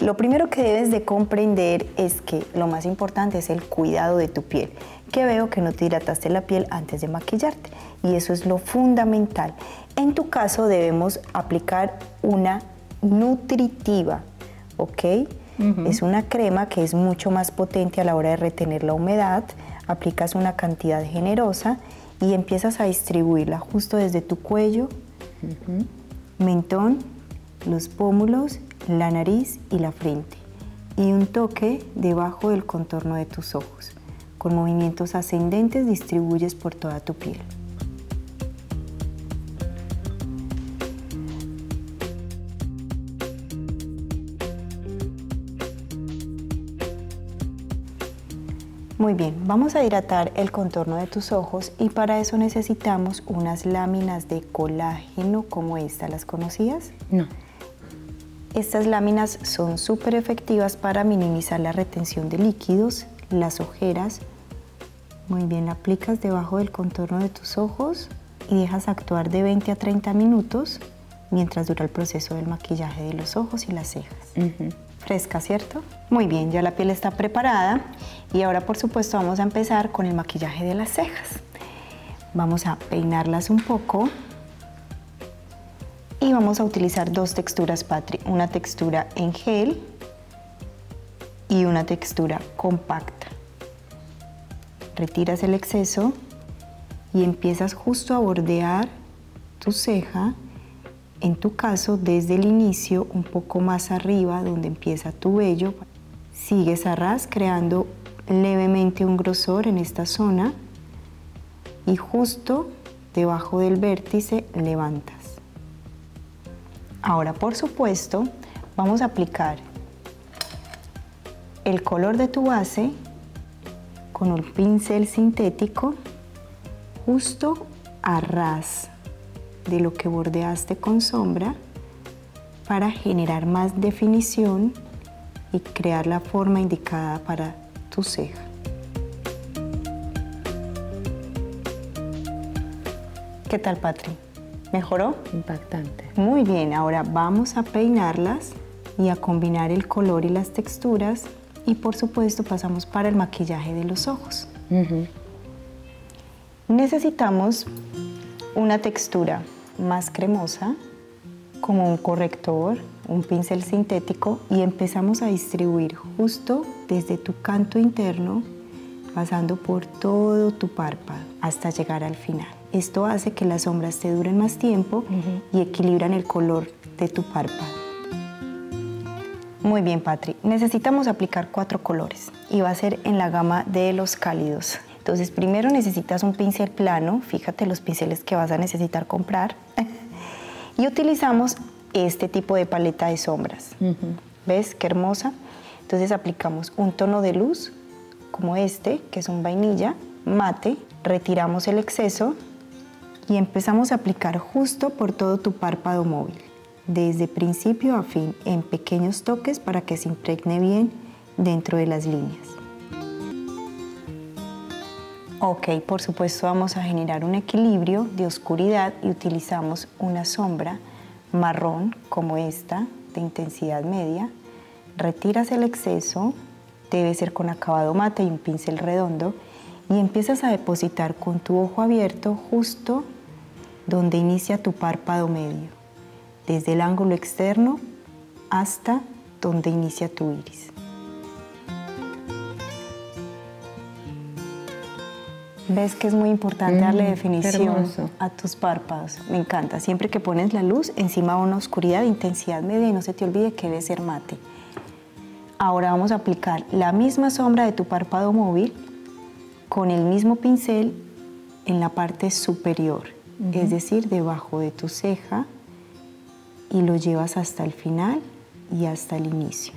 Lo primero que debes de comprender es que lo más importante es el cuidado de tu piel, que veo que no te hidrataste la piel antes de maquillarte y eso es lo fundamental. En tu caso debemos aplicar una nutritiva, ¿ok? Es una crema que es mucho más potente a la hora de retener la humedad, aplicas una cantidad generosa y empiezas a distribuirla justo desde tu cuello, mentón, los pómulos, la nariz y la frente. Y un toque debajo del contorno de tus ojos. Con movimientos ascendentes distribuyes por toda tu piel. Muy bien, vamos a hidratar el contorno de tus ojos y para eso necesitamos unas láminas de colágeno como esta. ¿Las conocías? No. Estas láminas son súper efectivas para minimizar la retención de líquidos, las ojeras. Muy bien, la aplicas debajo del contorno de tus ojos y dejas actuar de 20 a 30 minutos mientras dura el proceso del maquillaje de los ojos y las cejas. Fresca, ¿cierto? Muy bien, ya la piel está preparada y ahora por supuesto vamos a empezar con el maquillaje de las cejas. Vamos a peinarlas un poco y vamos a utilizar dos texturas, Patri, una textura en gel y una textura compacta. Retiras el exceso y empiezas justo a bordear tu ceja. En tu caso, desde el inicio, un poco más arriba, donde empieza tu vello, sigues a ras creando levemente un grosor en esta zona y justo debajo del vértice levantas. Ahora, por supuesto, vamos a aplicar el color de tu base con un pincel sintético justo a ras de lo que bordeaste con sombra para generar más definición y crear la forma indicada para tu ceja. ¿Qué tal, Patri? ¿Mejoró? Impactante. Muy bien, ahora vamos a peinarlas y a combinar el color y las texturas y por supuesto pasamos para el maquillaje de los ojos. Necesitamos una textura más cremosa, como un corrector, un pincel sintético y empezamos a distribuir justo desde tu canto interno, pasando por todo tu párpado hasta llegar al final. Esto hace que las sombras te duren más tiempo y equilibran el color de tu párpado. Muy bien, Patri. Necesitamos aplicar 4 colores y va a ser en la gama de los cálidos. Entonces, primero necesitas un pincel plano, fíjate los pinceles que vas a necesitar comprar. Y utilizamos este tipo de paleta de sombras. ¿Ves qué hermosa? Entonces aplicamos un tono de luz como este, que es un vainilla mate, retiramos el exceso y empezamos a aplicar justo por todo tu párpado móvil, desde principio a fin, en pequeños toques para que se impregne bien dentro de las líneas. Ok, por supuesto vamos a generar un equilibrio de oscuridad y utilizamos una sombra marrón como esta, de intensidad media. Retiras el exceso, debe ser con acabado mate y un pincel redondo, y empiezas a depositar con tu ojo abierto justo donde inicia tu párpado medio, desde el ángulo externo hasta donde inicia tu iris. ¿Ves que es muy importante darle definición a tus párpados? Me encanta. Siempre que pones la luz, encima va una oscuridad de intensidad media y no se te olvide que debe ser mate. Ahora vamos a aplicar la misma sombra de tu párpado móvil con el mismo pincel en la parte superior, es decir, debajo de tu ceja, y lo llevas hasta el final y hasta el inicio.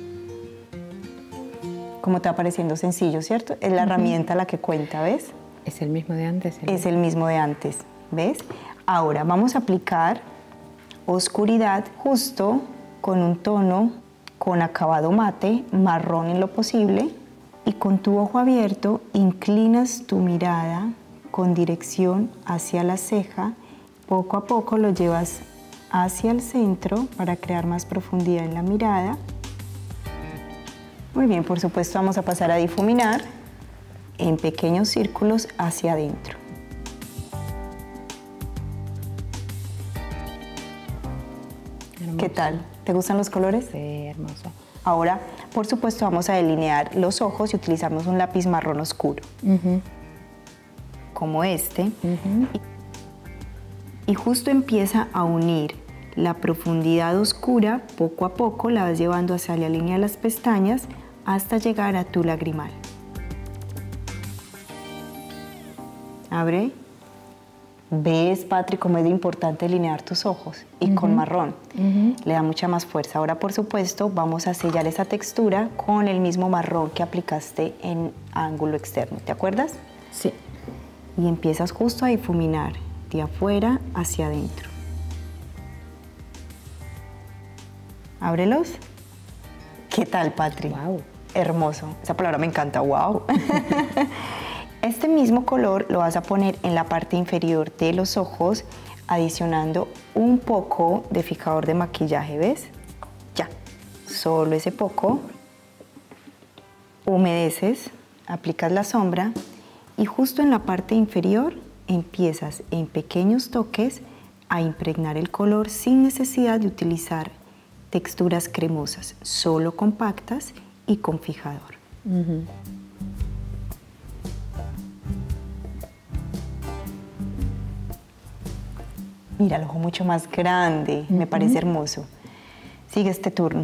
Como te va pareciendo sencillo, ¿cierto? Es la herramienta la que cuenta, ¿ves? ¿Es el mismo de antes? Es el mismo de antes, ¿ves? Ahora vamos a aplicar oscuridad justo con un tono con acabado mate, marrón en lo posible, y con tu ojo abierto inclinas tu mirada con dirección hacia la ceja. Poco a poco lo llevas hacia el centro para crear más profundidad en la mirada Muy bien, por supuesto vamos a pasar a difuminar en pequeños círculos hacia adentro. Hermoso. ¿Qué tal? ¿Te gustan los colores? Sí, hermoso. Ahora, por supuesto, vamos a delinear los ojos y utilizamos un lápiz marrón oscuro, como este. Y justo empieza a unir la profundidad oscura, poco a poco la vas llevando hacia la línea de las pestañas hasta llegar a tu lagrimal. Abre. ¿Ves, Patri, cómo es de importante delinear tus ojos? Y con marrón. Le da mucha más fuerza. Ahora, por supuesto, vamos a sellar esa textura con el mismo marrón que aplicaste en ángulo externo. ¿Te acuerdas? Sí. Y empiezas justo a difuminar de afuera hacia adentro. Ábrelos. ¿Qué tal, Patri? Wow. Hermoso. Esa palabra me encanta. Wow. Este mismo color lo vas a poner en la parte inferior de los ojos, adicionando un poco de fijador de maquillaje, ¿ves? Ya, solo ese poco. Humedeces, aplicas la sombra y justo en la parte inferior empiezas en pequeños toques a impregnar el color sin necesidad de utilizar texturas cremosas, solo compactas y con fijador. Mira, el ojo mucho más grande, me parece hermoso. Sigue este turno.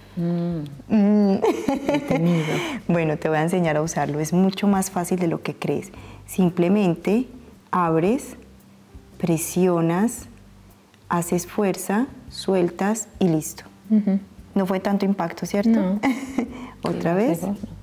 Bueno, te voy a enseñar a usarlo, es mucho más fácil de lo que crees. Simplemente abres, presionas, haces fuerza, sueltas y listo. No fue tanto impacto, ¿cierto? No. Otra vez.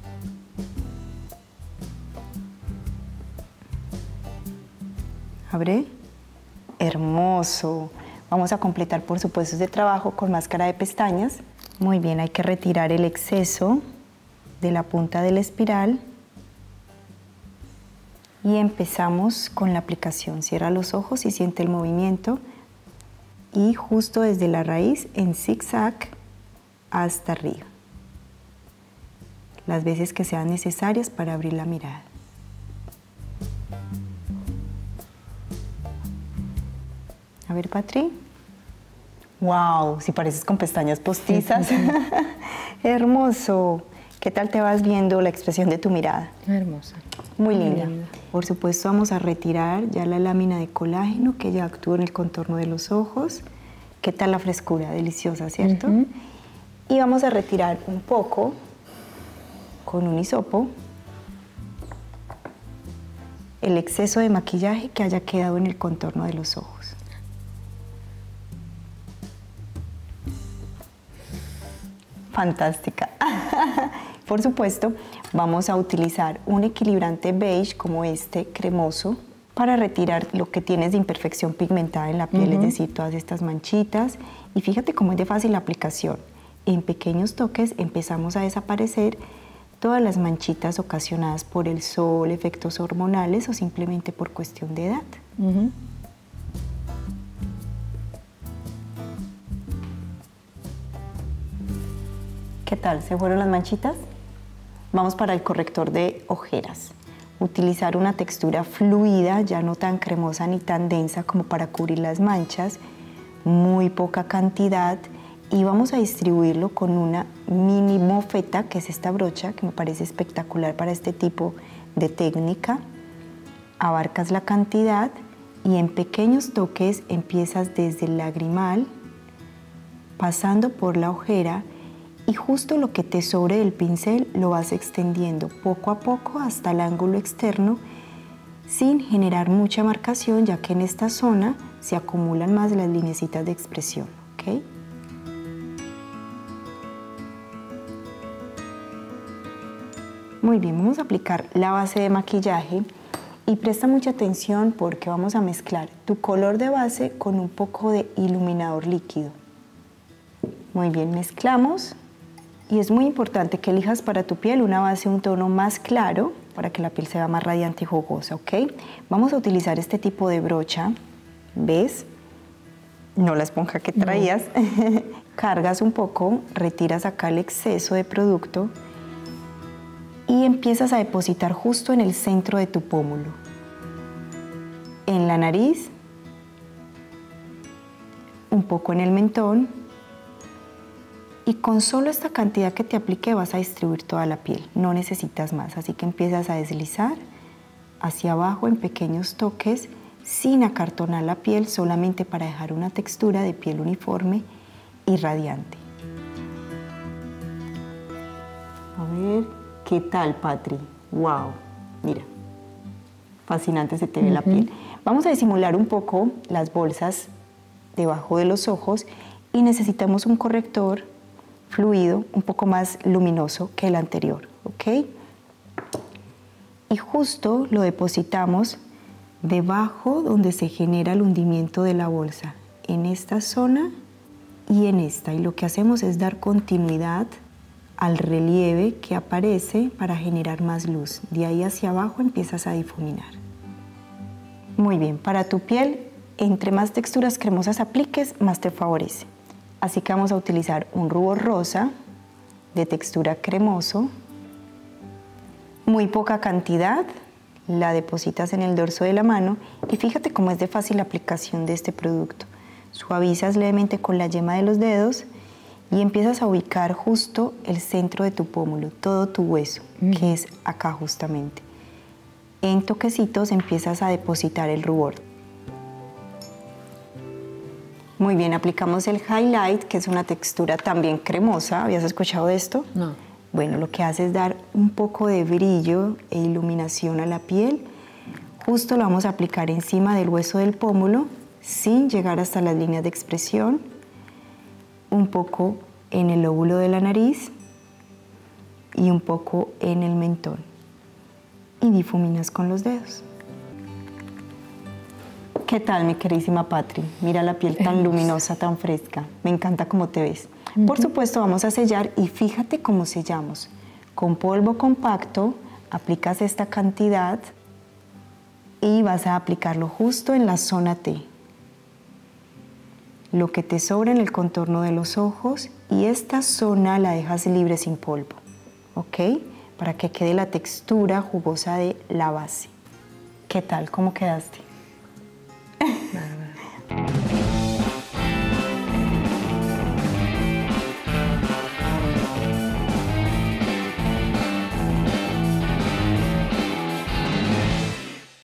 Abre. Hermoso. Vamos a completar, por supuesto, este trabajo con máscara de pestañas. Muy bien, hay que retirar el exceso de la punta de la espiral. Y empezamos con la aplicación. Cierra los ojos y siente el movimiento. Y justo desde la raíz, en zigzag, hasta arriba. Las veces que sean necesarias para abrir la mirada. A ver, Patri. ¡Wow! Si pareces con pestañas postizas. Hermoso. ¿Qué tal te vas viendo la expresión de tu mirada? Hermosa. Muy linda. Por supuesto, vamos a retirar ya la lámina de colágeno que ya actúa en el contorno de los ojos. ¿Qué tal la frescura? Deliciosa, ¿cierto? Y vamos a retirar un poco con un hisopo el exceso de maquillaje que haya quedado en el contorno de los ojos. Fantástica. Por supuesto, vamos a utilizar un equilibrante beige como este, cremoso, para retirar lo que tienes de imperfección pigmentada en la piel, es decir, todas estas manchitas. Y fíjate cómo es de fácil la aplicación. En pequeños toques empezamos a desaparecer todas las manchitas ocasionadas por el sol, efectos hormonales o simplemente por cuestión de edad. ¿Qué tal? ¿Se fueron las manchitas? Vamos para el corrector de ojeras. Utilizar una textura fluida, ya no tan cremosa ni tan densa como para cubrir las manchas, muy poca cantidad, y vamos a distribuirlo con una mini mofeta, que es esta brocha, que me parece espectacular para este tipo de técnica. Abarcas la cantidad y en pequeños toques empiezas desde el lagrimal, pasando por la ojera, y justo lo que te sobre del pincel lo vas extendiendo poco a poco hasta el ángulo externo sin generar mucha marcación, ya que en esta zona se acumulan más las lineecitas de expresión, ¿ok? Muy bien, vamos a aplicar la base de maquillaje y presta mucha atención porque vamos a mezclar tu color de base con un poco de iluminador líquido. Muy bien, mezclamos. Y es muy importante que elijas para tu piel una base, un tono más claro, para que la piel sea más radiante y jugosa, ¿ok? Vamos a utilizar este tipo de brocha, ¿ves? No la esponja que traías. Cargas un poco, retiras acá el exceso de producto y empiezas a depositar justo en el centro de tu pómulo, en la nariz, un poco en el mentón, y con solo esta cantidad que te apliqué vas a distribuir toda la piel, no necesitas más, así que empiezas a deslizar hacia abajo en pequeños toques sin acartonar la piel, solamente para dejar una textura de piel uniforme y radiante. A ver, ¿qué tal, Patri? ¡Wow! Mira, fascinante se te ve la piel. Vamos a disimular un poco las bolsas debajo de los ojos y necesitamos un corrector fluido un poco más luminoso que el anterior, ¿ok? Y justo lo depositamos debajo donde se genera el hundimiento de la bolsa, en esta zona y en esta. Y lo que hacemos es dar continuidad al relieve que aparece para generar más luz. De ahí hacia abajo empiezas a difuminar. Muy bien, para tu piel, entre más texturas cremosas apliques, más te favorece. Así que vamos a utilizar un rubor rosa de textura cremoso, muy poca cantidad, la depositas en el dorso de la mano y fíjate cómo es de fácil aplicación de este producto. Suavizas levemente con la yema de los dedos y empiezas a ubicar justo el centro de tu pómulo, todo tu hueso, que es acá justamente. En toquecitos empiezas a depositar el rubor. Muy bien, aplicamos el highlight, que es una textura también cremosa. ¿Habías escuchado de esto? No. Bueno, lo que hace es dar un poco de brillo e iluminación a la piel. Justo lo vamos a aplicar encima del hueso del pómulo, sin llegar hasta las líneas de expresión. Un poco en el lóbulo de la nariz y un poco en el mentón. Y difuminas con los dedos. ¿Qué tal, mi queridísima Patri? Mira la piel tan luminosa, tan fresca. Me encanta cómo te ves. Por supuesto, vamos a sellar y fíjate cómo sellamos. Con polvo compacto aplicas esta cantidad y vas a aplicarlo justo en la zona T. Lo que te sobra en el contorno de los ojos y esta zona la dejas libre sin polvo, ¿ok? Para que quede la textura jugosa de la base. ¿Qué tal? ¿Cómo quedaste?